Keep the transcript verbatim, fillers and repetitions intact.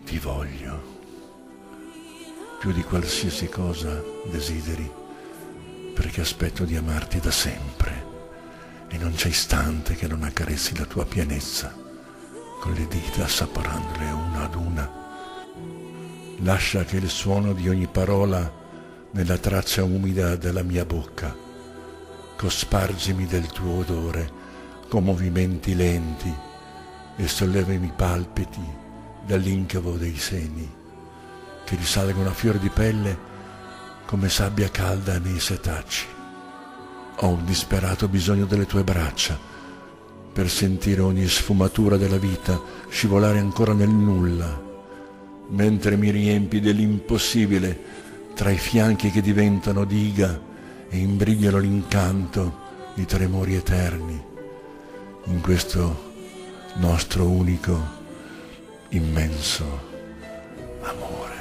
Ti voglio più di qualsiasi cosa desideri, perché aspetto di amarti da sempre e non c'è istante che non accarezzi la tua pienezza con le dita assaporandole una ad una. Lascia che il suono di ogni parola nella traccia umida della mia bocca cospargimi del tuo odore con movimenti lenti e sollevami i palpiti dall'incavo dei seni che risalgono a fior di pelle come sabbia calda nei setacci. Ho un disperato bisogno delle tue braccia per sentire ogni sfumatura della vita scivolare ancora nel nulla, mentre mi riempi dell'impossibile tra i fianchi che diventano diga e imbrigliano l'incanto di tremori eterni in questo nostro unico, immenso amore.